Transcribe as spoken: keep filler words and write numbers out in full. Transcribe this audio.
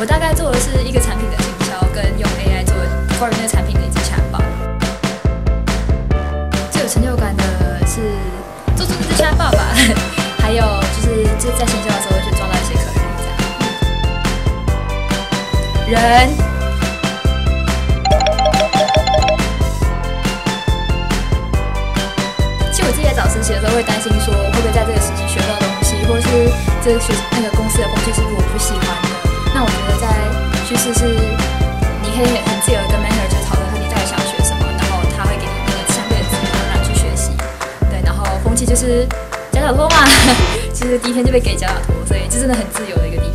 我大概做的是一个产品的行销，跟用 A I 做关于那个产品的一支chat bot。最有成就感的是做出那支chat bot吧，还有就是就在行销的时候去抓到一些客人这样。人。其实我自己在找实习的时候会担心说，会不会在这个实习学到东西，或是这个学那个公司的风气是我不喜欢的。那我觉得在趋势是，你可以很自由的跟 manager 讨论说你到底想要学什么，然后他会给你那个相对的资源让你去学习。对，然后风气就是夹脚拖嘛，其实第一天就被给夹脚拖，所以这真的很自由的一个地方。